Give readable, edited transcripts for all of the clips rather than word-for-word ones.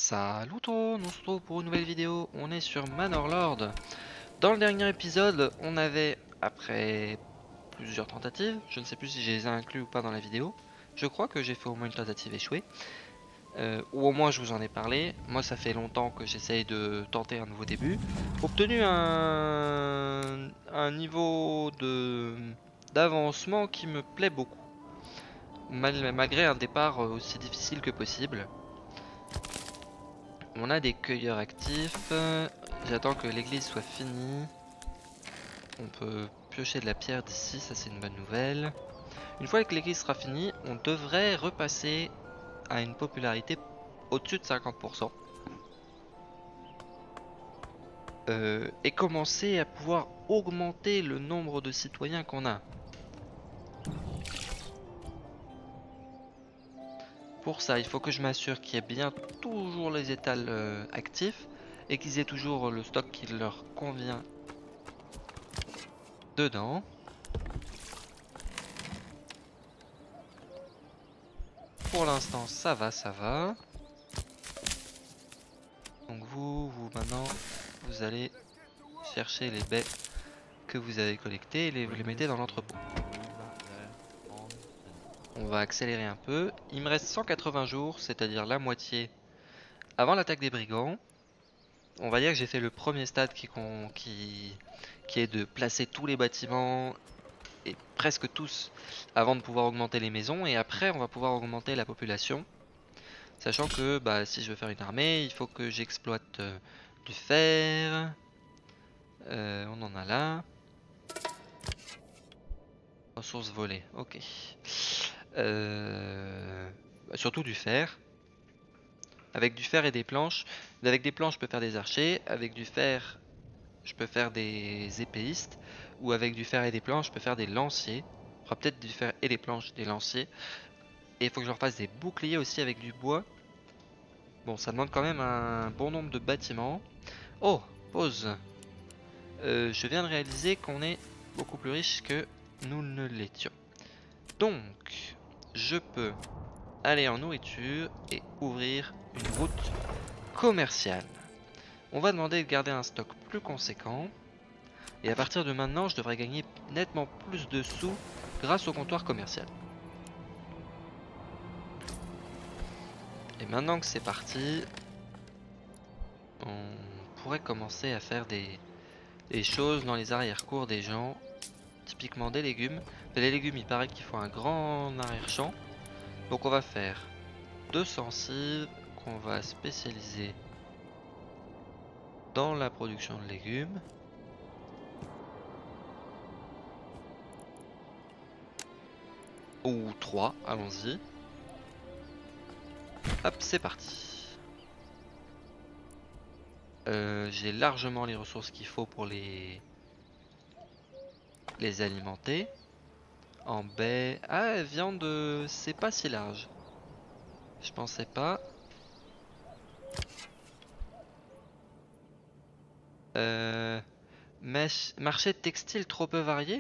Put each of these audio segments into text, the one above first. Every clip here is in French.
Salut tout le monde, on se retrouve pour une nouvelle vidéo, on est sur Manor Lord. Dans le dernier épisode, on avait, après plusieurs tentatives, je ne sais plus si je les ai inclus ou pas dans la vidéo, je crois que j'ai fait au moins une tentative échouée, ou au moins je vous en ai parlé. Moi ça fait longtemps que j'essaye de tenter un nouveau début, obtenu un niveau d'avancement qui me plaît beaucoup, malgré un départ aussi difficile que possible. On a des cueilleurs actifs. J'attends que l'église soit finie. On peut piocher de la pierre d'ici, ça c'est une bonne nouvelle. Une fois que l'église sera finie, on devrait repasser à une popularité au-dessus de 50%. Et commencer à pouvoir augmenter le nombre de citoyens qu'on a. Pour ça, il faut que je m'assure qu'il y ait bien toujours les étals actifs et qu'ils aient toujours le stock qui leur convient dedans. Pour l'instant, ça va, ça va. Donc vous maintenant, vous allez chercher les baies que vous avez collectées et vous les mettez dans l'entrepôt. On va accélérer un peu. Il me reste 180 jours, c'est-à-dire la moitié avant l'attaque des brigands. On va dire que j'ai fait le premier stade qui est de placer tous les bâtiments, et presque tous, avant de pouvoir augmenter les maisons. Et après, on va pouvoir augmenter la population. Sachant que si je veux faire une armée, il faut que j'exploite du fer. On en a là. Ressources volées, ok. Surtout du fer. Avec du fer et des planches. Avec des planches, je peux faire des archers. Avec du fer, je peux faire des épéistes. Ou avec du fer et des planches, je peux faire des lanciers. Il faudra peut-être du fer et des planches, des lanciers. Et il faut que je leur fasse des boucliers aussi avec du bois. Bon, ça demande quand même un bon nombre de bâtiments. Oh, pause. Je viens de réaliser qu'on est beaucoup plus riche que nous ne l'étions. Donc, je peux aller en nourriture et ouvrir une route commerciale. On va demander de garder un stock plus conséquent. Et à partir de maintenant, je devrais gagner nettement plus de sous grâce au comptoir commercial. Et maintenant que c'est parti, on pourrait commencer à faire des choses dans les arrière-cours des gens. Typiquement des légumes. Mais les légumes, il paraît qu'il faut un grand arrière-champ. Donc on va faire 200 cives qu'on va spécialiser dans la production de légumes. Ou 3, allons-y. Hop, c'est parti. J'ai largement les ressources qu'il faut pour les alimenter. En baie... Ah, viande, c'est pas si large. Je pensais pas. Marché textile trop peu varié?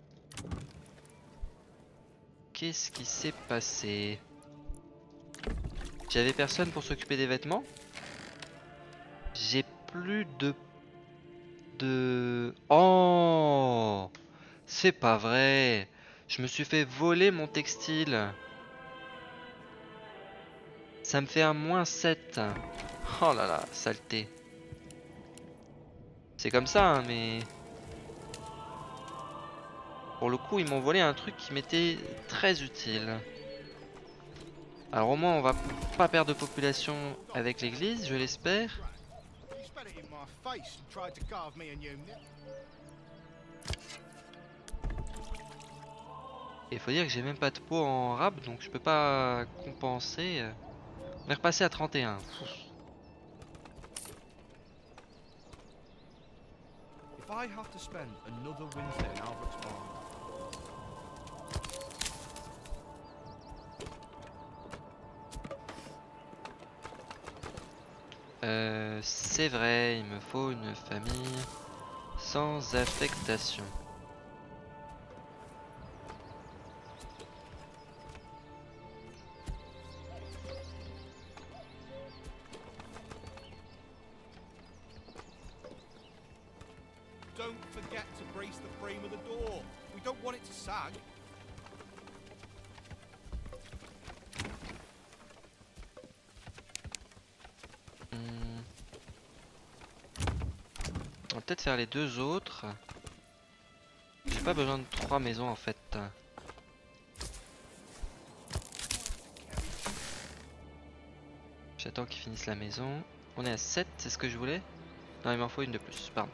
Qu'est-ce qui s'est passé? J'avais personne pour s'occuper des vêtements? J'ai plus de... Oh! C'est pas vrai! Je me suis fait voler mon textile. Ça me fait un -7. Oh là là, saleté. C'est comme ça, hein, mais... Pour le coup, ils m'ont volé un truc qui m'était très utile. Alors au moins, on va pas perdre de population avec l'église, je l'espère. Et faut dire que j'ai même pas de peau en rab, donc je peux pas compenser. On est repassé à 31. C'est vrai, il me faut une famille sans affectation. don't forget to brace the frame of the door. We don't want it to sag. On va peut-être faire les deux autres. J'ai pas besoin de 3 maisons en fait. J'attends qu'ils finissent la maison. On est à 7, c'est ce que je voulais? Non, il m'en faut une de plus, pardon.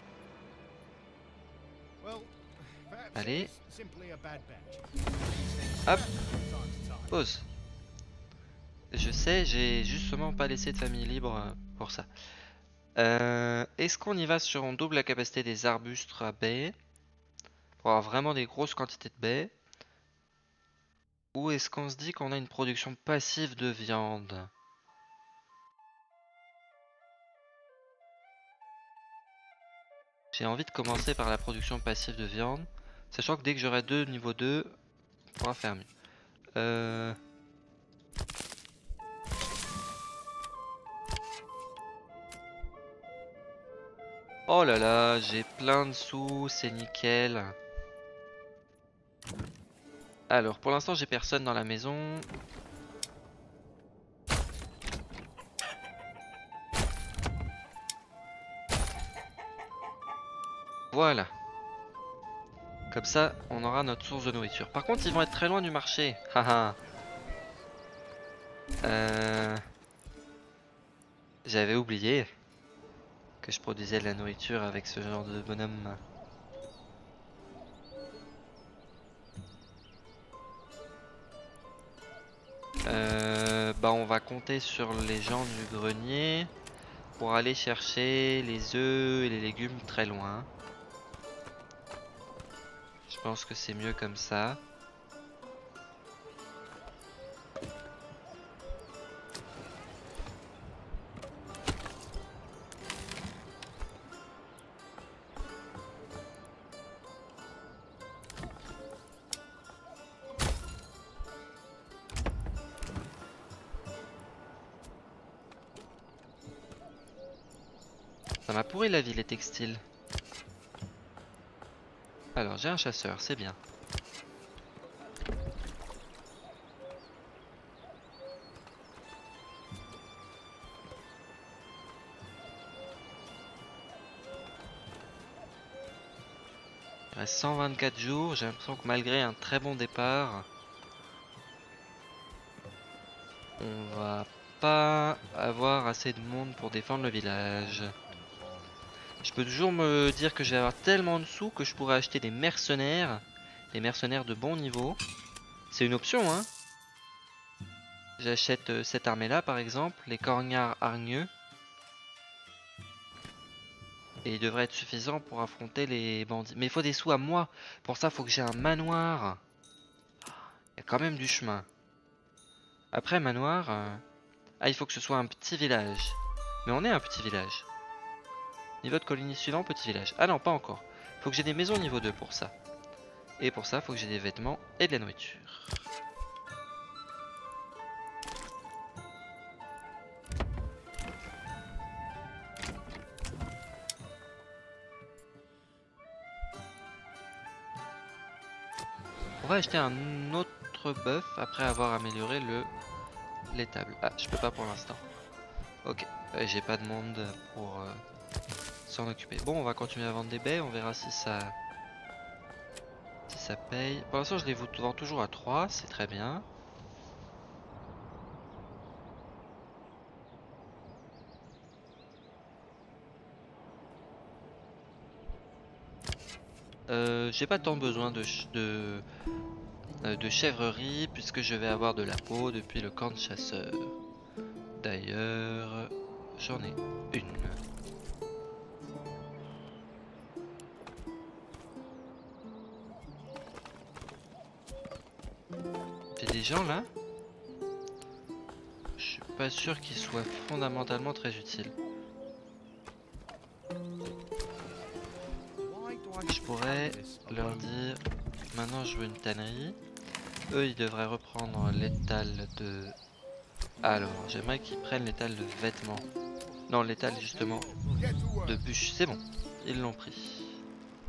Allez. Hop. Pause. Je sais, j'ai justement pas laissé de famille libre pour ça. Est-ce qu'on y va sur on double la capacité des arbustes à baies pour avoir vraiment des grosses quantités de baies? Ou est-ce qu'on se dit qu'on a une production passive de viande? J'ai envie de commencer par la production passive de viande, sachant que dès que j'aurai 2 niveau 2, on pourra faire mieux. Oh là là, j'ai plein de sous, c'est nickel. Alors, pour l'instant, j'ai personne dans la maison. Voilà. Comme ça, on aura notre source de nourriture. Par contre, ils vont être très loin du marché. Haha. J'avais oublié que je produisais de la nourriture avec ce genre de bonhomme. Bah on va compter sur les gens du grenier pour aller chercher les œufs et les légumes très loin. Je pense que c'est mieux comme ça. Ça m'a pourri la vie les textiles. Alors j'ai un chasseur, c'est bien. Il reste 124 jours, j'ai l'impression que malgré un très bon départ, on va pas avoir assez de monde pour défendre le village. Je peux toujours me dire que je vais avoir tellement de sous que je pourrais acheter des mercenaires de bon niveau. C'est une option, hein. J'achète cette armée là par exemple, les corgnards hargneux. Et il devrait être suffisant pour affronter les bandits. Mais il faut des sous à moi. Pour ça, il faut que j'ai un manoir. Il y a quand même du chemin. Après manoir... Ah, il faut que ce soit un petit village. Mais on est un petit village. Niveau de colonie suivant, petit village. Ah non, pas encore. Il faut que j'ai des maisons niveau 2 pour ça. Et pour ça, il faut que j'ai des vêtements et de la nourriture. On va acheter un autre bœuf après avoir amélioré l'étable. Ah, je peux pas pour l'instant. Ok, j'ai pas de monde pour s'en occuper. Bon, on va continuer à vendre des baies, on verra si ça paye. Pour l'instant, je les vends toujours à 3, c'est très bien. J'ai pas tant besoin de chèvrerie puisque je vais avoir de la peau depuis le camp de chasseurs. D'ailleurs, j'en ai une. J'ai des gens là. Je suis pas sûr qu'ils soient fondamentalement très utiles. Je pourrais leur dire maintenant je veux une tannerie. Eux ils devraient reprendre l'étal de... Alors j'aimerais qu'ils prennent l'étal de vêtements. Non l'étal justement de bûches, c'est bon, ils l'ont pris.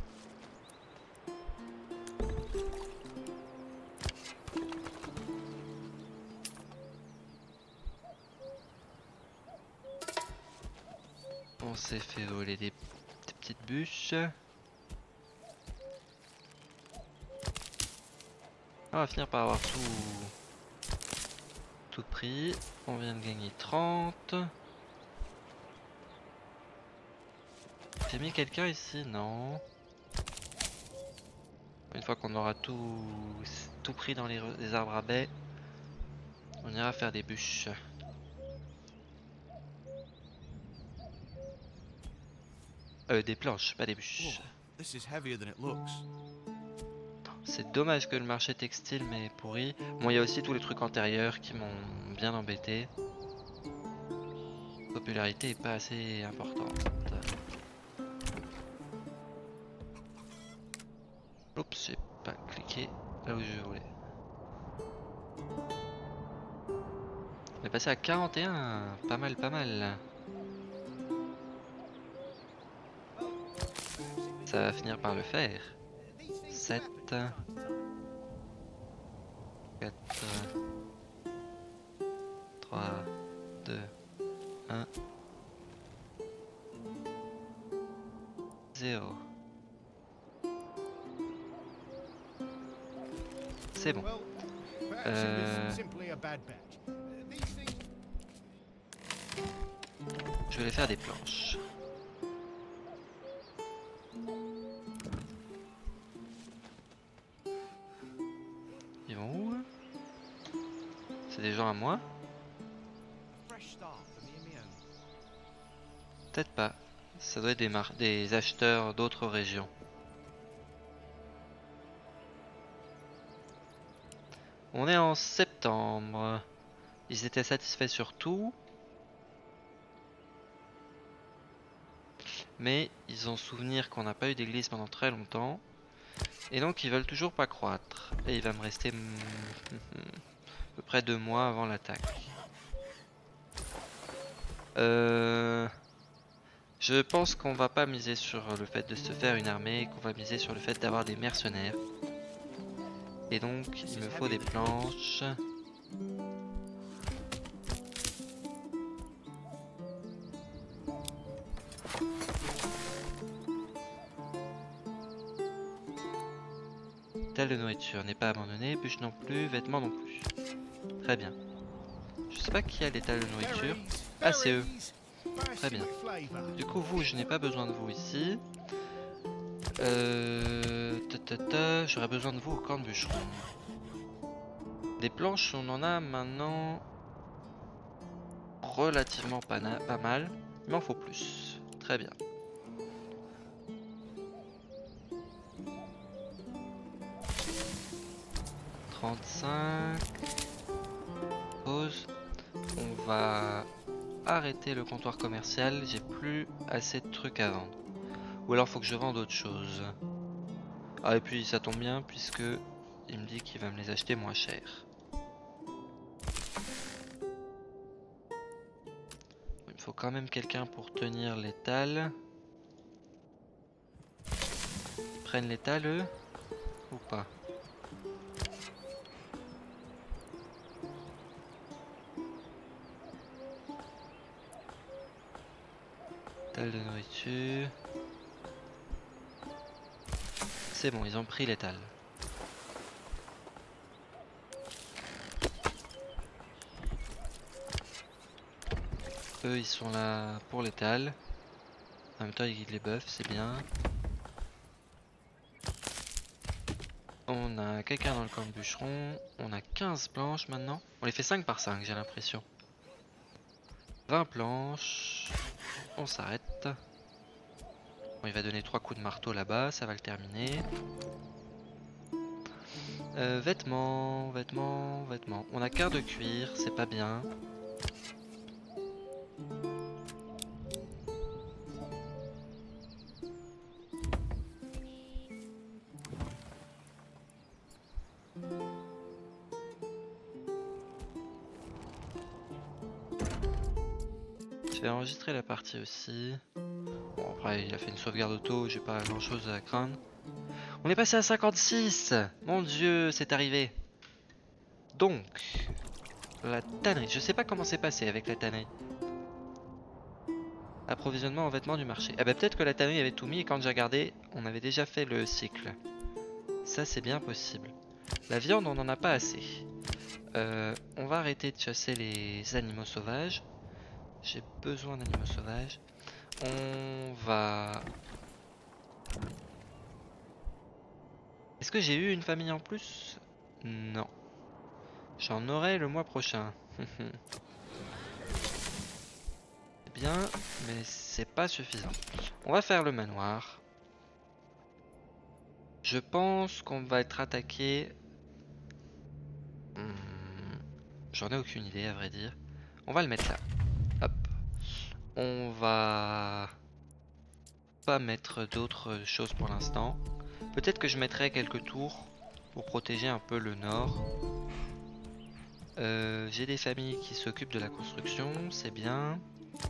On s'est fait voler des petites bûches. On va finir par avoir tout pris. On vient de gagner 30. J'ai mis quelqu'un ici? Non. Une fois qu'on aura tout pris dans les arbres à baies, on ira faire des bûches. Des planches, pas des bûches. This is heavier than it looks. C'est dommage que le marché textile m'ait pourri. Bon, il y a aussi tous les trucs antérieurs qui m'ont bien embêté. La popularité est pas assez importante. Oups, j'ai pas cliqué là où je voulais. On est passé à 41, pas mal, pas mal. Ça va finir par le faire. 7, 4, 3, 2, 1, 0. C'est bon. Je vais aller faire des planches. Ils vont où? C'est des gens à moi? Peut-être pas. Ça doit être des acheteurs d'autres régions. On est en septembre. Ils étaient satisfaits sur tout. Mais ils ont souvenir qu'on n'a pas eu d'église pendant très longtemps. Et donc ils veulent toujours pas croître. Et il va me rester à peu près 2 mois avant l'attaque. Je pense qu'on va pas miser sur le fait de se faire une armée, qu'on va miser sur le fait d'avoir des mercenaires. Et donc il me faut des planches. Étal de nourriture n'est pas abandonné, bûche non plus, vêtements non plus. Très bien. Je sais pas qui a l'étal de nourriture. Ah, c'est eux. Très bien. Du coup, vous, je n'ai pas besoin de vous ici. J'aurais besoin de vous au camp de bûcheron. Des planches, on en a maintenant relativement pas mal. Il m'en faut plus. Très bien. « 35. Pause. On va arrêter le comptoir commercial. J'ai plus assez de trucs à vendre. Ou alors faut que je vende autre chose. Ah, et puis ça tombe bien puisque il me dit qu'il va me les acheter moins cher. Il me faut quand même quelqu'un pour tenir l'étal. Ils prennent l'étal eux? Ou pas? Étal de nourriture. C'est bon, ils ont pris l'étal. Eux, ils sont là pour l'étal. En même temps, ils guident les bœufs, c'est bien. On a quelqu'un dans le camp de bûcheron. On a 15 planches maintenant. On les fait 5 par 5, j'ai l'impression. 20 planches. On s'arrête. Bon, il va donner 3 coups de marteau là-bas, ça va le terminer. Vêtements, vêtements, vêtements. On a quart de cuir, c'est pas bien. Je vais enregistrer la partie aussi. Bon, après, il a fait une sauvegarde auto, j'ai pas grand chose à craindre. On est passé à 56! Mon dieu, c'est arrivé! Donc, la tannerie. Je sais pas comment c'est passé avec la tannerie. Approvisionnement en vêtements du marché. Ah bah peut-être que la tannerie avait tout mis et quand j'ai regardé, on avait déjà fait le cycle. Ça c'est bien possible. La viande, on n'en a pas assez. On va arrêter de chasser les animaux sauvages. J'ai besoin d'animaux sauvages. On va... Est-ce que j'ai eu une famille en plus? Non. J'en aurai le mois prochain. C'est bien, mais c'est pas suffisant. On va faire le manoir. Je pense qu'on va être attaqué... J'en ai aucune idée à vrai dire. On va le mettre là. Hop. On va pas mettre d'autres choses pour l'instant. Peut-être que je mettrai quelques tours pour protéger un peu le nord. J'ai des familles qui s'occupent de la construction, c'est bien.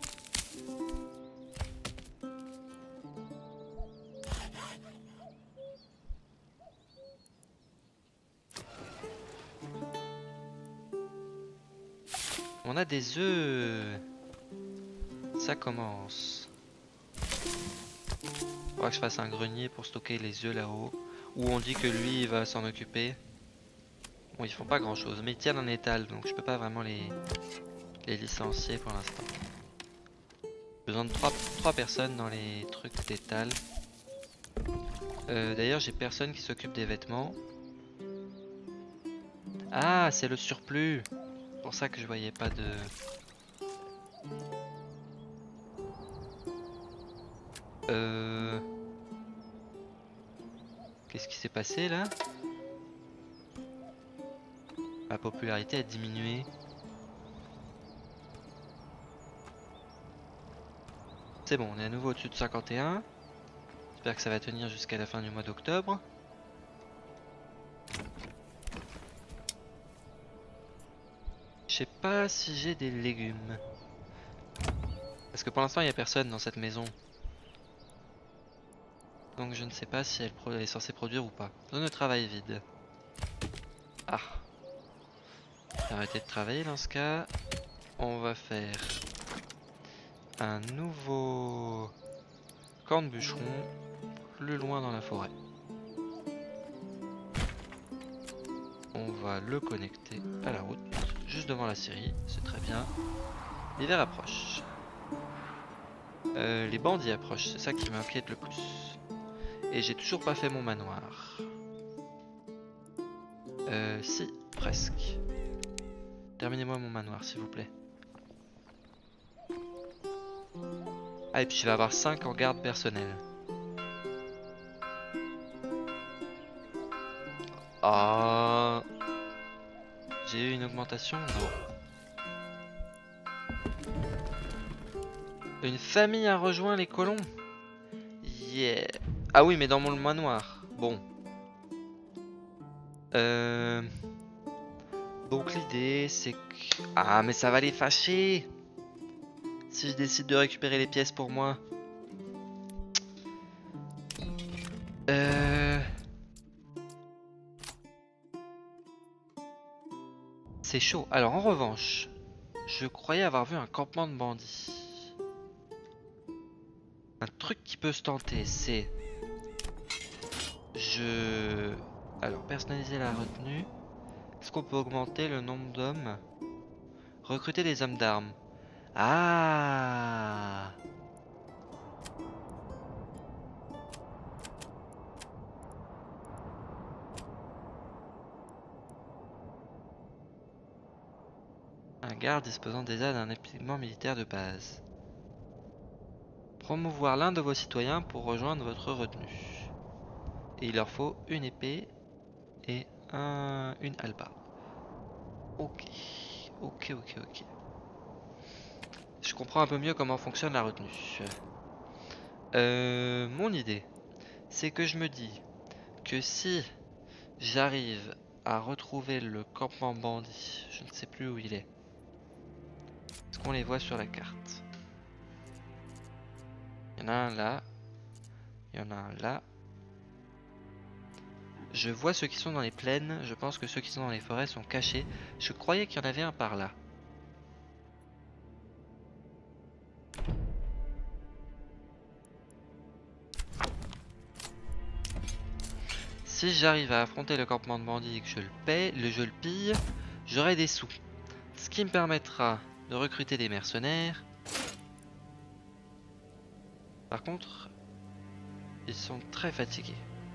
On a des œufs. Ça commence. Faudra que je fasse un grenier pour stocker les œufs là-haut. Ou on dit que lui il va s'en occuper. Bon, ils font pas grand chose, mais ils tiennent un étal, donc je peux pas vraiment les licencier pour l'instant. Besoin de 3 personnes dans les trucs d'étal. D'ailleurs, j'ai personne qui s'occupe des vêtements. Ah, c'est le surplus. C'est pour ça que je voyais pas de... Qu'est-ce qui s'est passé là? Ma popularité a diminué. C'est bon, on est à nouveau au-dessus de 51. J'espère que ça va tenir jusqu'à la fin du mois d'octobre. Je sais pas si j'ai des légumes. Parce que pour l'instant il n'y a personne dans cette maison. Donc je ne sais pas si elle est censée produire ou pas. Zone de travail vide. Ah. Arrêtez de travailler dans ce cas. On va faire un nouveau camp de bûcheron plus loin dans la forêt. On va le connecter à la route, juste devant la scierie, c'est très bien. L'hiver approche. Les bandits approchent, c'est ça qui m'inquiète le plus. Et j'ai toujours pas fait mon manoir. Si, presque. Terminez-moi mon manoir, s'il vous plaît. Ah, et puis je vais avoir 5 en garde personnelle. Ah, j'ai eu une augmentation? Non. Une famille a rejoint les colons? Yeah. Ah oui, mais dans mon manoir. Bon. Donc l'idée c'est que... Ah, mais ça va les fâcher si je décide de récupérer les pièces pour moi. C'est chaud. Alors en revanche, je croyais avoir vu un campement de bandits. Un truc qui peut se tenter, c'est... Alors, personnaliser la retenue. Est-ce qu'on peut augmenter le nombre d'hommes? Recruter des hommes d'armes. Ah! Un garde disposant déjà d'un équipement militaire de base. Promouvoir l'un de vos citoyens pour rejoindre votre retenue. Et il leur faut une épée et une halba. Ok. Ok. Je comprends un peu mieux comment fonctionne la retenue. Mon idée, c'est que je me dis que si j'arrive à retrouver le campement bandit, je ne sais plus où il est. Est-ce qu'on les voit sur la carte? Il y en a un là. Il y en a un là. Je vois ceux qui sont dans les plaines. Je pense que ceux qui sont dans les forêts sont cachés. Je croyais qu'il y en avait un par là. Si j'arrive à affronter le campement de bandits et que je le pille, j'aurai des sous. Ce qui me permettra de recruter des mercenaires. Par contre, ils sont très fatigués.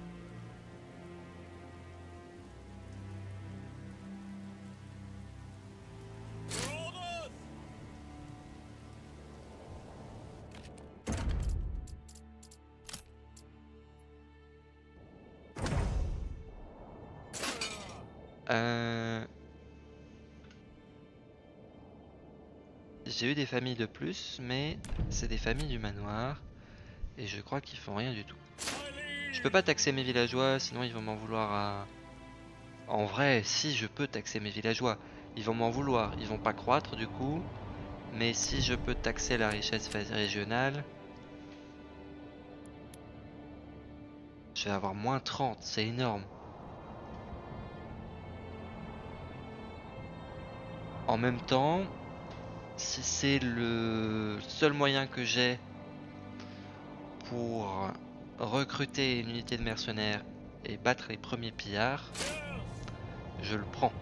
J'ai eu des familles de plus, mais c'est des familles du manoir. Et je crois qu'ils font rien du tout. Je peux pas taxer mes villageois, sinon ils vont m'en vouloir à... En vrai, si je peux taxer mes villageois, ils vont m'en vouloir. Ils vont pas croître du coup. Mais si je peux taxer la richesse régionale... Je vais avoir moins 30, c'est énorme. En même temps, si c'est le seul moyen que j'ai pour recruter une unité de mercenaires et battre les premiers pillards, je le prends.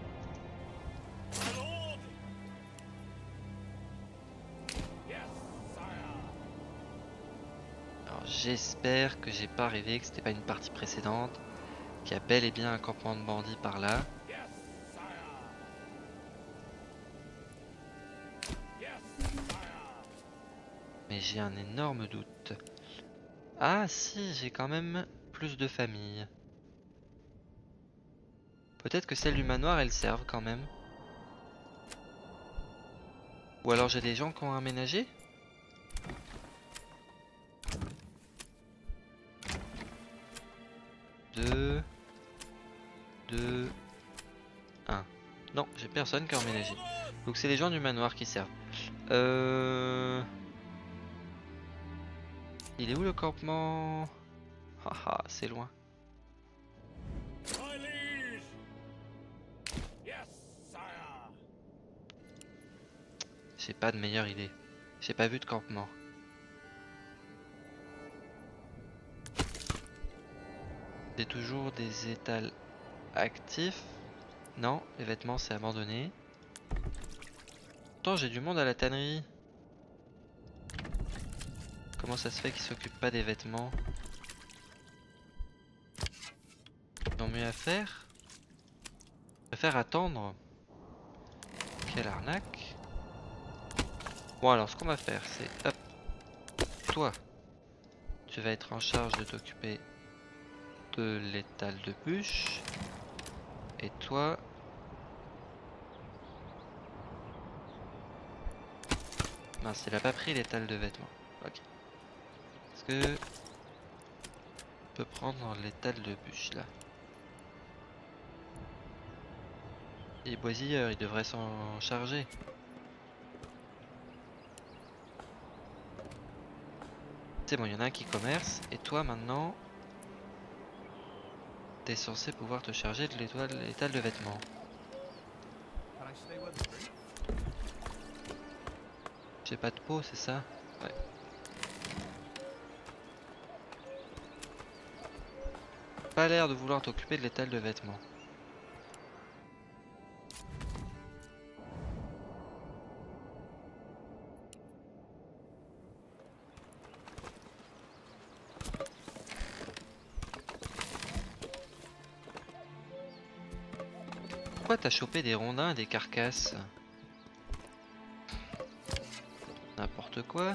Alors j'espère que j'ai pas rêvé, que c'était pas une partie précédente, qu'il y a bel et bien un campement de bandits par là. Mais j'ai un énorme doute. Ah si, j'ai quand même plus de familles. Peut-être que celles du manoir, elles servent quand même. Ou alors j'ai des gens qui ont aménagé. Deux, 1. Non, j'ai personne qui a emménagé. Donc c'est les gens du manoir qui servent. Il est où le campement? Haha, c'est loin. J'ai pas de meilleure idée. J'ai pas vu de campement. J'ai toujours des étals actifs. Non, les vêtements c'est abandonné. Pourtant j'ai du monde à la tannerie. Comment ça se fait qu'ils s'occupent pas des vêtements? Ils ont mieux à faire? Je préfère attendre. Quelle arnaque. Bon alors ce qu'on va faire c'est... Hop. Toi, tu vas être en charge de t'occuper de l'étal de bûche. Et toi... Mince, il a pas pris l'étal de vêtements. Ok. Est-ce que... Je peux prendre l'étal de bûche là? Les boisilleurs, ils devraient s'en charger. C'est bon, il y en a un qui commerce. Et toi maintenant... T'es censé pouvoir te charger de l'étal de vêtements. J'ai pas de peau, c'est ça? Ouais. Pas l'air de vouloir t'occuper de l'étal de vêtements. Pourquoi t'as chopé des rondins et des carcasses? N'importe quoi.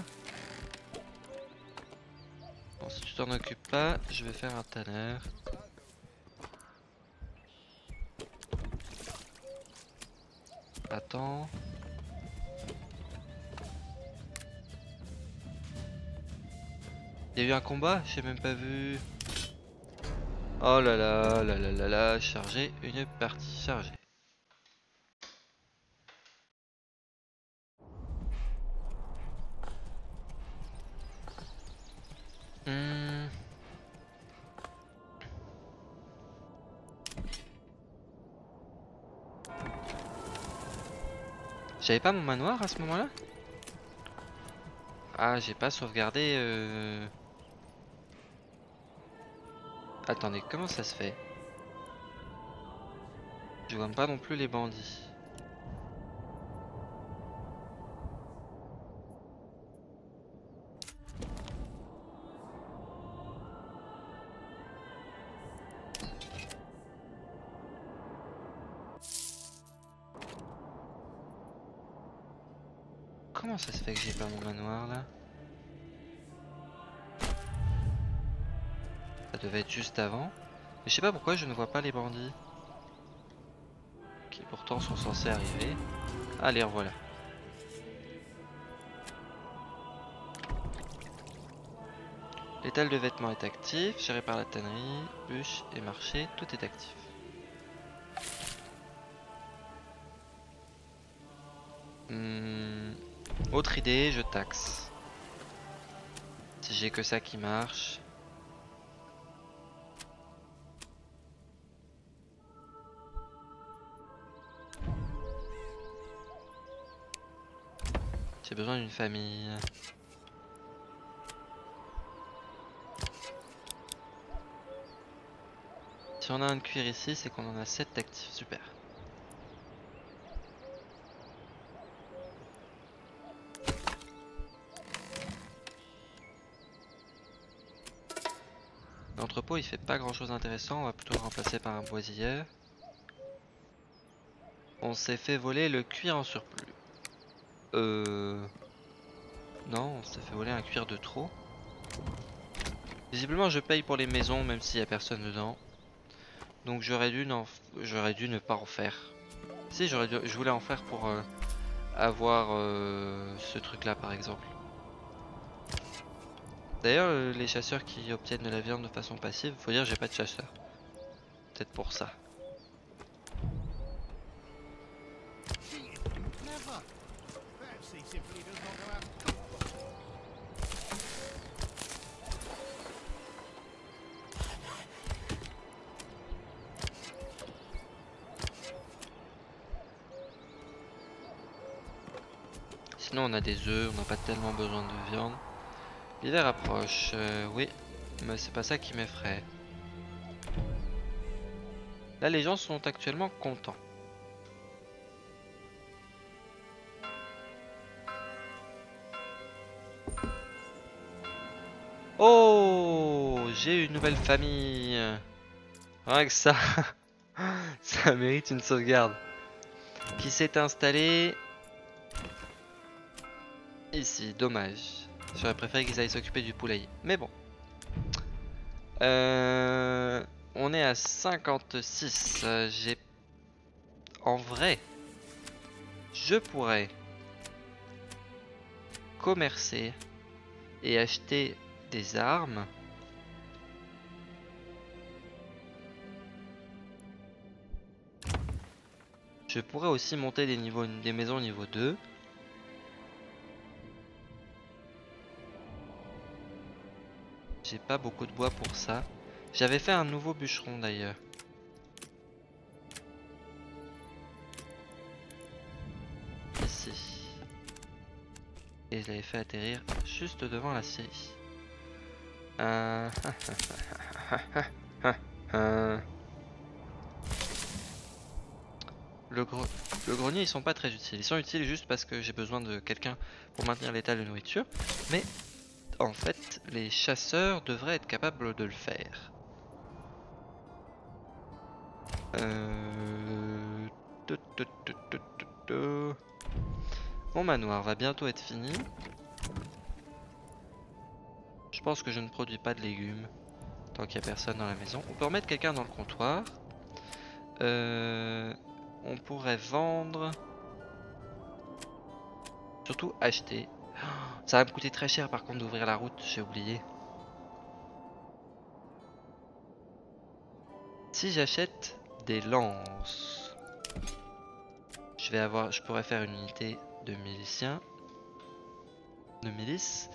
Bon, si tu t'en occupes pas, je vais faire un tanner. Attends. Il y a eu un combat? J'ai même pas vu. Oh là là là là là là, charger une partie chargée. J'avais pas mon manoir à ce moment-là? Ah, j'ai pas sauvegardé. Attendez, comment ça se fait? Je vois pas non plus les bandits. Comment ça se fait que j'ai pas mon manoir là? Ça devait être juste avant. Mais je sais pas pourquoi je ne vois pas les bandits. Qui pourtant sont censés arriver. Ah, les revoilà. L'étal de vêtements est actif, géré par la tannerie, bûche et marché, tout est actif. Autre idée, je taxe. Si j'ai que ça qui marche. J'ai besoin d'une famille. Si on a un de cuir ici, c'est qu'on en a 7 d'actifs, super. L'entrepôt il fait pas grand chose d'intéressant, on va plutôt le remplacer par un boisilleur. On s'est fait voler le cuir en surplus. Non, on s'est fait voler un cuir de trop. Visiblement je paye pour les maisons même s'il y a personne dedans. Donc j'aurais dû ne pas en faire. Si je voulais en faire pour avoir ce truc là par exemple. D'ailleurs les chasseurs qui obtiennent de la viande de façon passive, faut dire j'ai pas de chasseur. Peut-être pour ça. Never. Perhaps he simply does not know how to cook. Sinon on a des œufs, on n'a pas tellement besoin de viande. L'hiver approche, oui, mais c'est pas ça qui m'effraie. Là les gens sont actuellement contents. Oh, j'ai une nouvelle famille. Rien que ça, ça mérite une sauvegarde. Qui s'est installé ici, dommage. J'aurais préféré qu'ils aillent s'occuper du poulailler. Mais bon. On est à 56. J'ai... En vrai, je pourrais commercer et acheter des armes. Je pourrais aussi monter des maisons niveau 2. J'ai pas beaucoup de bois pour ça. J'avais fait un nouveau bûcheron d'ailleurs. Ici. Et je l'avais fait atterrir juste devant la scierie. Le grenier ils sont pas très utiles. Ils sont utiles juste parce que j'ai besoin de quelqu'un pour maintenir l'état de nourriture. Mais en fait les chasseurs devraient être capables de le faire. Tu, tu, tu, tu, tu. Mon manoir va bientôt être fini. Je pense que je ne produis pas de légumes tant qu'il n'y a personne dans la maison. On peut remettre quelqu'un dans le comptoir. On pourrait vendre. Surtout acheter. Ça va me coûter très cher par contre d'ouvrir la route, j'ai oublié. Si j'achète des lances, je pourrais faire une unité de miliciens, de milices,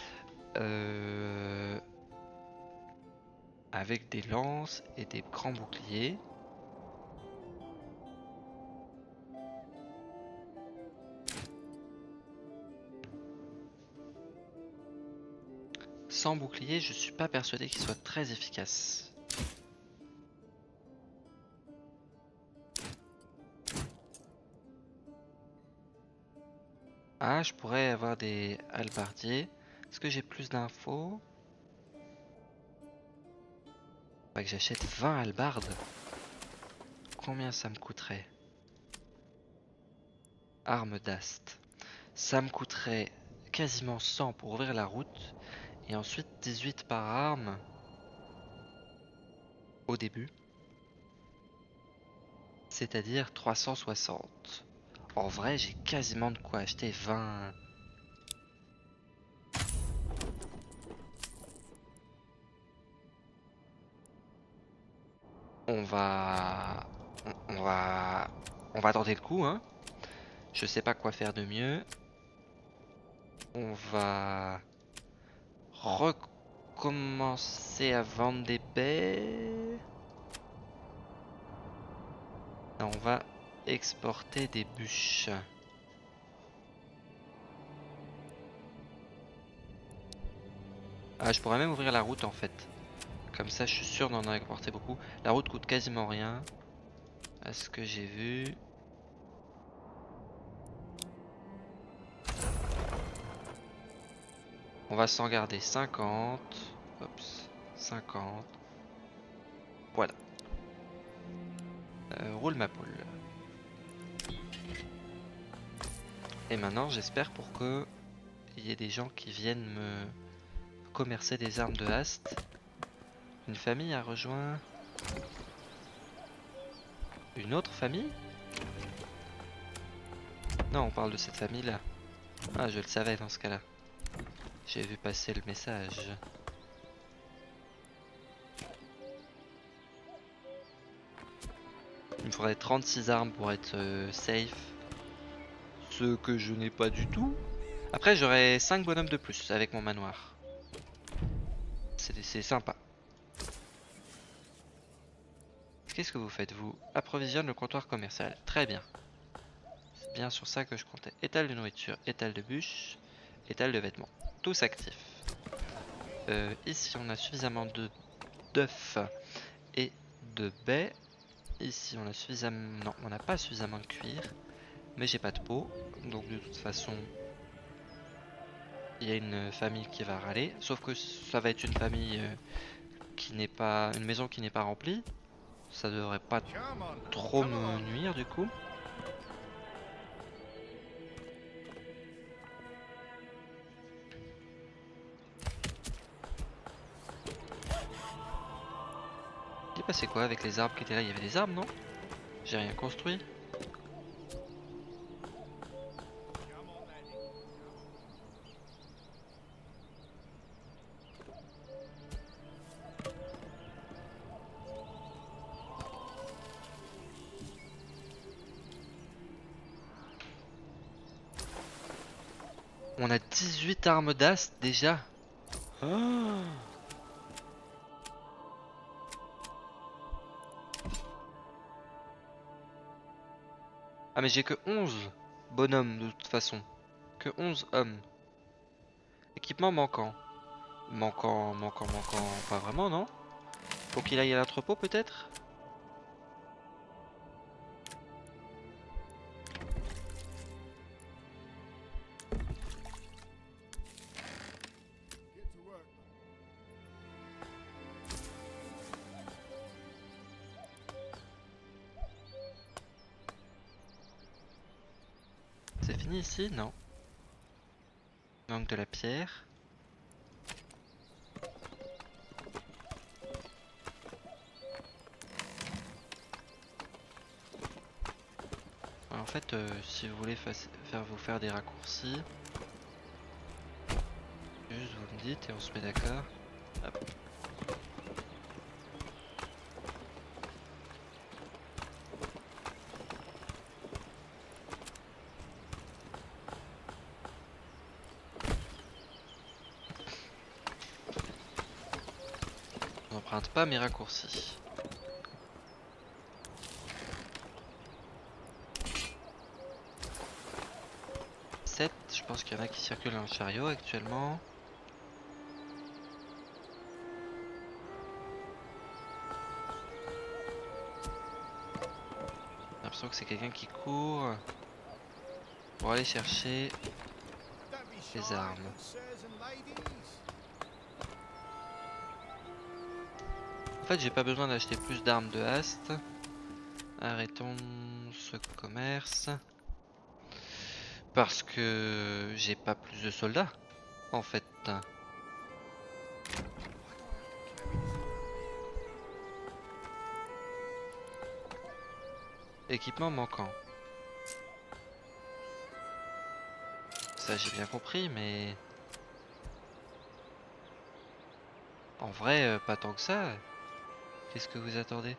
avec des lances et des grands boucliers. Sans bouclier, je suis pas persuadé qu'il soit très efficace. Ah, je pourrais avoir des hallebardiers. Est-ce que j'ai plus d'infos? Faudrait que j'achète 20 hallebardes. Combien ça me coûterait? Arme d'ast. Ça me coûterait quasiment 100 pour ouvrir la route. Et ensuite 18 par arme. Au début. C'est-à-dire 360. En vrai, j'ai quasiment de quoi acheter 20. On va... On va tenter le coup, hein. Je sais pas quoi faire de mieux. On va recommencer à vendre des baies. On va exporter des bûches. Ah, je pourrais même ouvrir la route en fait. Comme ça, je suis sûr d'en exporter beaucoup. La route coûte quasiment rien. À ce que j'ai vu. On va s'en garder 50. Oups, 50. Voilà. Roule ma poule. Et maintenant, j'espère pour que il y ait des gens qui viennent me commercer des armes de hast. Une famille a rejoint une autre famille? Non, on parle de cette famille-là. Ah, je le savais dans ce cas-là. J'ai vu passer le message. Il me faudrait 36 armes pour être safe. Ce que je n'ai pas du tout. Après, j'aurai 5 bonhommes de plus avec mon manoir. C'est sympa. Qu'est-ce que vous faites, vous? Approvisionne le comptoir commercial. Très bien. C'est bien sur ça que je comptais. Étal de nourriture, étal de bûches, étal de vêtements. Tous actifs. Ici, on a suffisamment de d'œufs et de baies. Ici, on a suffisamment... Non, on n'a pas suffisamment de cuir. Mais j'ai pas de peau. Donc, de toute façon, il y a une famille qui va râler. Sauf que ça va être une famille qui n'est pas... Une maison qui n'est pas remplie. Ça devrait pas trop me nuire, du coup. Il est passé quoi avec les arbres qui étaient là? Il y avait des arbres, non? J'ai rien construit. On a 18 armes d'as déjà. Ah, ah mais j'ai que 11 bonhommes de toute façon. Que 11 hommes. Équipement manquant. Manquant. Pas vraiment, non? Faut qu'il aille à l'entrepôt peut-être? C'est fini ici? Non. Il manque de la pierre. Alors, en fait, si vous voulez vous faire des raccourcis, juste vous me dites et on se met d'accord. Hop. On n'emprunte pas mes raccourcis. Je pense qu'il y en a qui circulent en chariot actuellement. J'ai l'impression que c'est quelqu'un qui court pour aller chercher les armes. En fait, j'ai pas besoin d'acheter plus d'armes de haste. Arrêtons ce commerce. Parce que j'ai pas plus de soldats, en fait. Équipement manquant. Ça j'ai bien compris, mais... En vrai, pas tant que ça. Qu'est-ce que vous attendez?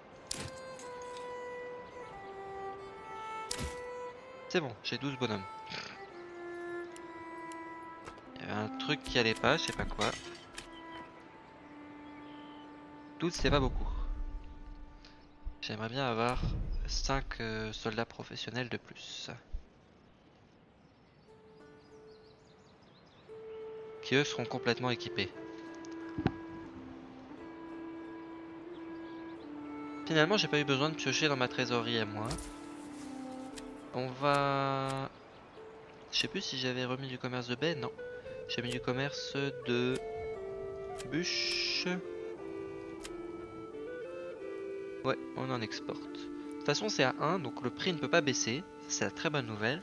C'est bon, j'ai 12 bonhommes. Il y avait un truc qui allait pas, je sais pas quoi. 12 c'est pas beaucoup. J'aimerais bien avoir 5 soldats professionnels de plus. Qui eux seront complètement équipés. Finalement j'ai pas eu besoin de piocher dans ma trésorerie à moi. On va... Je sais plus si j'avais remis du commerce de baie, non. J'ai mis du commerce de bûches. Ouais, on en exporte. De toute façon c'est à 1, donc le prix ne peut pas baisser. C'est la très bonne nouvelle.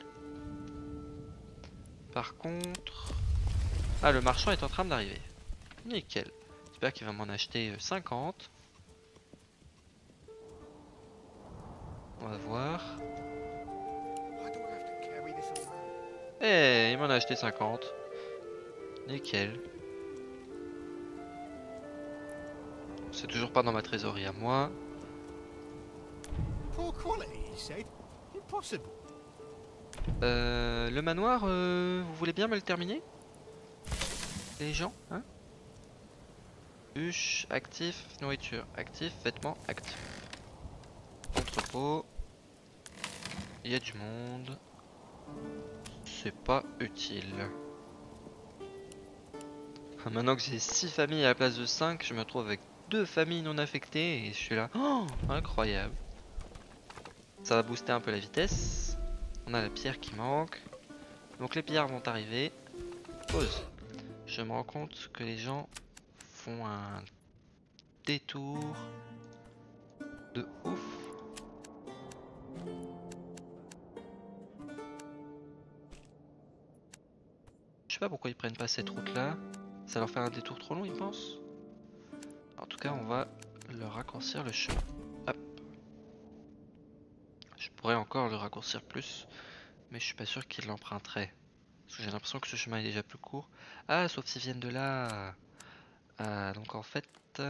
Par contre... Ah, le marchand est en train d'arriver. Nickel. J'espère qu'il va m'en acheter 50. On va voir. Eh, il m'en a acheté 50. Nickel. C'est toujours pas dans ma trésorerie à moi. Le manoir, vous voulez bien me le terminer? Les gens, hein? Bûche, actif, nourriture, actif, vêtements, actif. Entrepôt. Il y a du monde. C'est pas utile. Maintenant que j'ai 6 familles à la place de 5, je me retrouve avec 2 familles non affectées et je suis là. Oh, incroyable. Ça va booster un peu la vitesse. On a la pierre qui manque. Donc les pierres vont arriver. Pause. Je me rends compte que les gens font un détour de ouf. Je sais pas pourquoi ils prennent pas cette route là. Ça leur fait un détour trop long, ils pensent. En tout cas, on va leur raccourcir le chemin. Hop. Je pourrais encore le raccourcir plus, mais je suis pas sûr qu'ils l'emprunteraient. Parce que j'ai l'impression que ce chemin est déjà plus court. Ah, sauf s'ils viennent de là. Ah, donc en fait...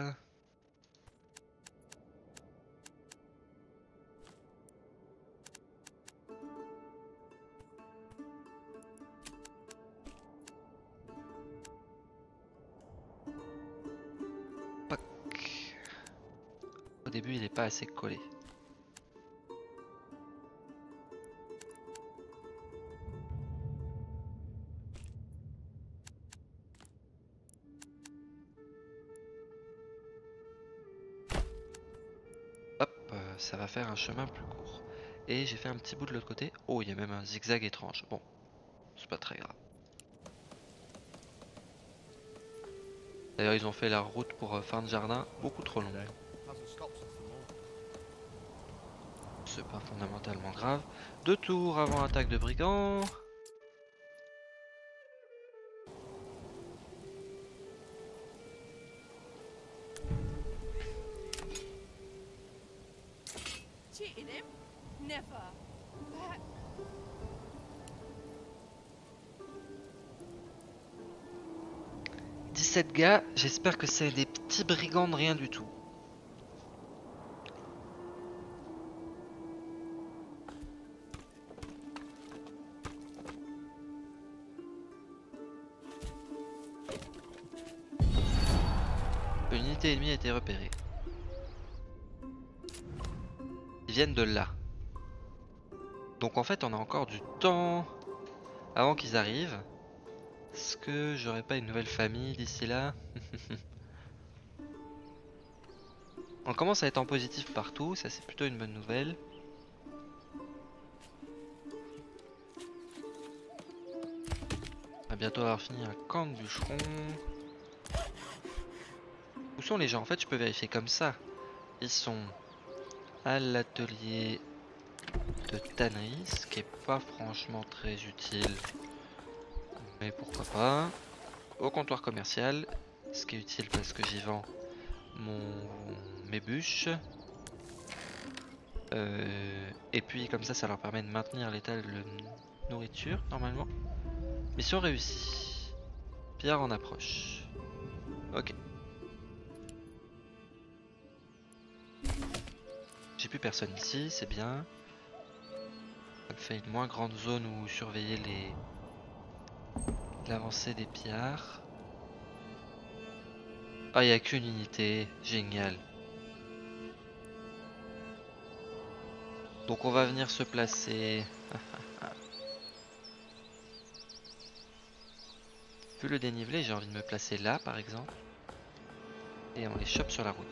Au début, il n'est pas assez collé. Hop, ça va faire un chemin plus court. Et j'ai fait un petit bout de l'autre côté. Oh, il y a même un zigzag étrange. Bon, c'est pas très grave. D'ailleurs, ils ont fait la route pour fin de jardin beaucoup trop longue. C'est pas fondamentalement grave. 2 tours avant attaque de brigands. Cheating him? Never. That... 17 gars, j'espère que c'est des petits brigands de rien du tout. Une unité ennemie a été repérée. Ils viennent de là. Donc en fait on a encore du temps avant qu'ils arrivent. Est-ce que j'aurais pas une nouvelle famille d'ici là? On commence à être en positif partout, ça c'est plutôt une bonne nouvelle. va bientôt avoir fini un camp de bûcherons. Où sont les gens? En fait, je peux vérifier comme ça. Ils sont à l'atelier de tannerie, ce qui est pas franchement très utile. Mais pourquoi pas. Au comptoir commercial, ce qui est utile parce que j'y vends mes bûches. Et puis comme ça leur permet de maintenir l'état de nourriture normalement. Mission réussie. Pierre en approche. Ok. J'ai plus personne ici, c'est bien. Ça me fait une moins grande zone où surveiller l'avancée des pillards. Ah, il n'y a qu'une unité, génial. Donc on va venir se placer. Vu le dénivelé, j'ai envie de me placer là par exemple. Et on les chope sur la route.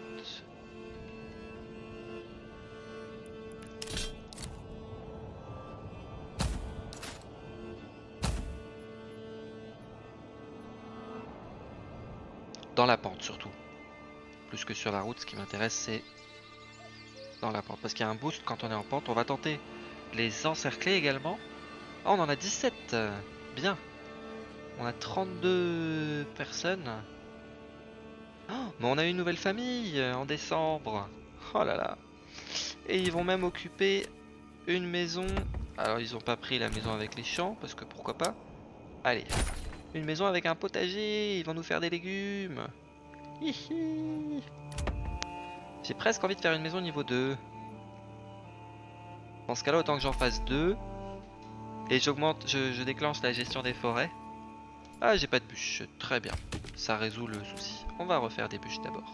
Dans la pente surtout. Plus que sur la route, ce qui m'intéresse c'est dans la pente. Parce qu'il y a un boost quand on est en pente. On va tenter les encercler également. Oh, on en a 17. Bien. On a 32 personnes. Oh, mais on a une nouvelle famille en décembre. Oh là là. Et ils vont même occuper une maison. Alors ils ont pas pris la maison avec les champs parce que pourquoi pas. Allez. Une maison avec un potager. Ils vont nous faire des légumes. Hihi. J'ai presque envie de faire une maison niveau 2. Dans ce cas là autant que j'en fasse 2. Et j'augmente, je déclenche la gestion des forêts. Ah, j'ai pas de bûches. Très bien. Ça résout le souci. On va refaire des bûches d'abord.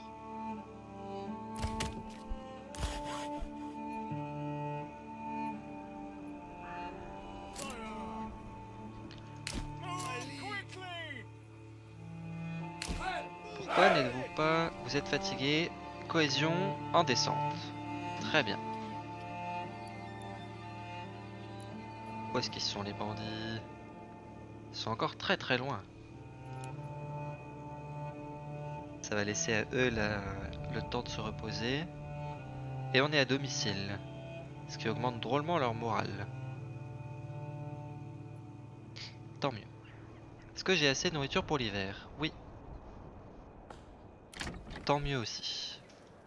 Pourquoi n'êtes-vous pas... Vous êtes fatigué. Cohésion en descente. Très bien. Où est-ce qu'ils sont les bandits? Ils sont encore très très loin. Ça va laisser à eux le temps de se reposer. Et on est à domicile. Ce qui augmente drôlement leur morale. Tant mieux. Est-ce que j'ai assez de nourriture pour l'hiver? Oui. Tant mieux aussi.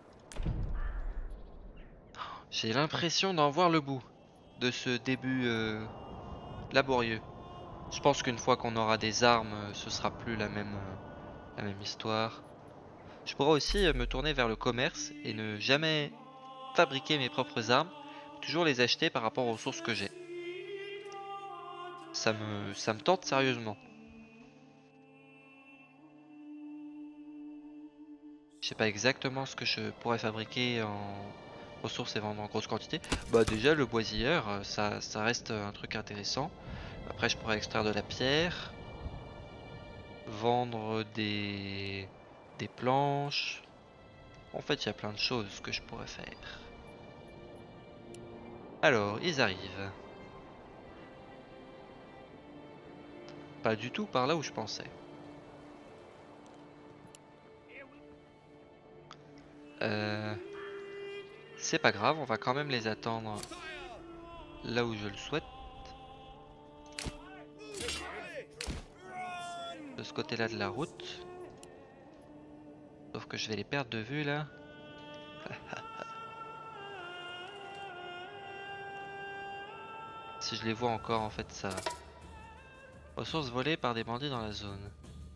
J'ai l'impression d'en voir le bout de ce début laborieux. Je pense qu'une fois qu'on aura des armes, ce sera plus la même histoire. Je pourrais aussi me tourner vers le commerce et ne jamais fabriquer mes propres armes, toujours les acheter par rapport aux ressources que j'ai. Ça me tente sérieusement. Je sais pas exactement ce que je pourrais fabriquer en ressources et vendre en grosse quantité. Bah déjà le boisilleur, ça reste un truc intéressant. Après je pourrais extraire de la pierre, vendre des planches. En fait il y a plein de choses que je pourrais faire. Alors ils arrivent. Pas du tout par là où je pensais. C'est pas grave, on va quand même les attendre là où je le souhaite. De ce côté-là de la route. Sauf que je vais les perdre de vue là. Si je les vois encore en fait ça. Ressources volées par des bandits dans la zone.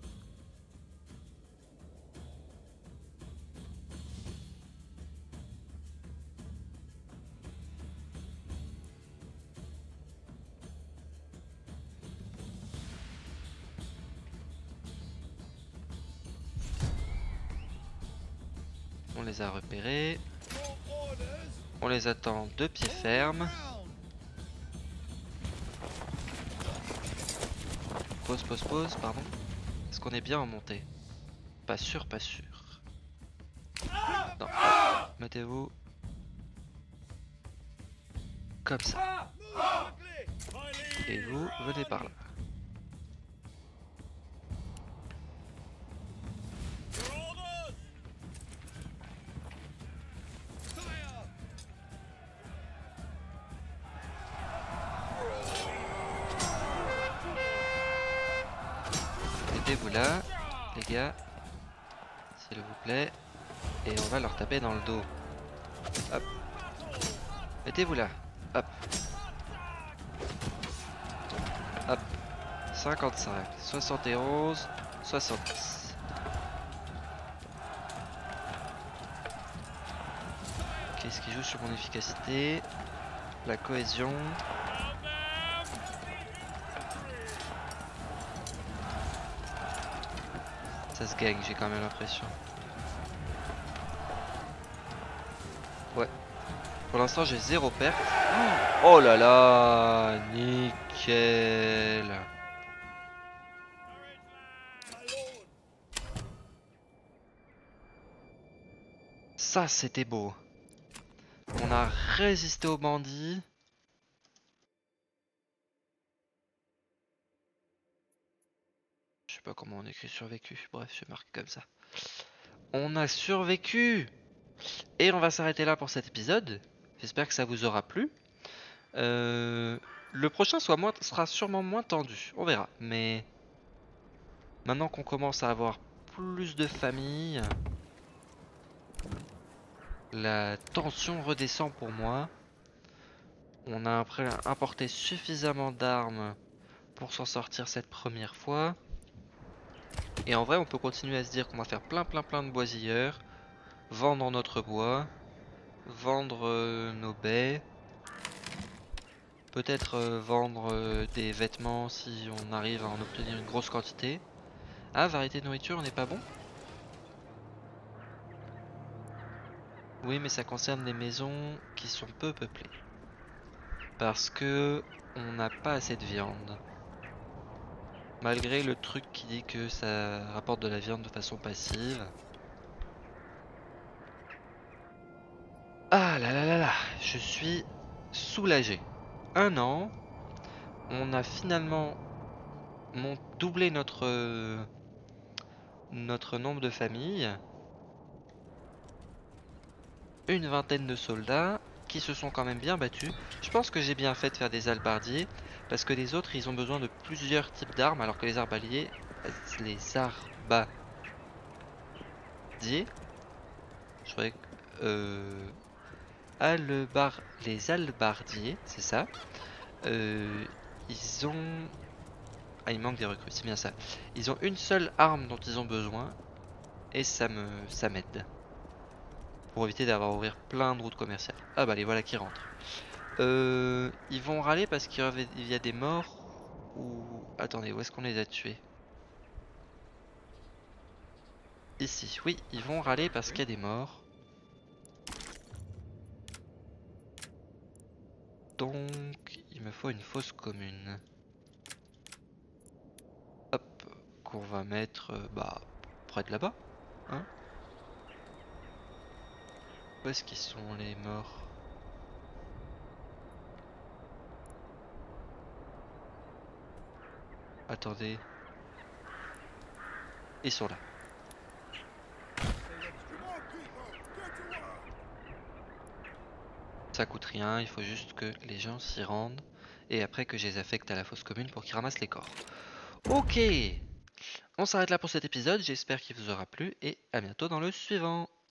On les a repérés. On les attend de pied ferme. Pause, pardon. Est-ce qu'on est bien en montée? Pas sûr, pas sûr. Non, mettez-vous comme ça. Et vous, venez par là. là, les gars, s'il vous plaît, et on va leur taper dans le dos. Hop. Mettez-vous là. Hop. Hop. 55, 71, 70. Qu'est-ce qui joue sur mon efficacité? La cohésion. Ça se gagne, j'ai quand même l'impression. Ouais. Pour l'instant, j'ai 0 perte. Oh là là, nickel. Ça, c'était beau. On a résisté aux bandits. Je sais pas comment on écrit survécu. Bref, je marque comme ça. On a survécu. Et on va s'arrêter là pour cet épisode. J'espère que ça vous aura plu. Le prochain sera sûrement moins tendu. On verra. Mais maintenant qu'on commence à avoir plus de familles, la tension redescend pour moi. On a importé suffisamment d'armes pour s'en sortir cette première fois. Et en vrai, on peut continuer à se dire qu'on va faire plein de boisilleurs, vendre notre bois, vendre nos baies, peut-être vendre des vêtements si on arrive à en obtenir une grosse quantité. Ah, variété de nourriture, on n'est pas bon? Oui, mais ça concerne les maisons qui sont peu peuplées. Parce que on n'a pas assez de viande. Malgré le truc qui dit que ça rapporte de la viande de façon passive. Ah là là là là, je suis soulagé. 1 an, on a finalement doublé notre nombre de familles. Une vingtaine de soldats qui se sont quand même bien battus. Je pense que j'ai bien fait de faire des hallebardiers parce que les autres ils ont besoin de plusieurs types d'armes alors que les arballiers, je croyais que les hallebardiers, c'est ça. Ils ont... Ah, il manque des recrues, c'est bien ça. Ils ont une seule arme dont ils ont besoin et ça m'aide. Pour éviter d'avoir à ouvrir plein de routes commerciales. Ah bah les voilà qui rentrent. Ils vont râler parce qu'il y a des morts. Ou... Attendez, où est-ce qu'on les a tués? Ici, oui, ils vont râler parce qu'il y a des morts. Donc, il me faut une fosse commune. Hop, qu'on va mettre près de là-bas. Hein? Où est-ce qu'ils sont les morts? Attendez. Ils sont là. Ça coûte rien, il faut juste que les gens s'y rendent. Et après que je les affecte à la fosse commune pour qu'ils ramassent les corps. Ok, on s'arrête là pour cet épisode, j'espère qu'il vous aura plu et à bientôt dans le suivant.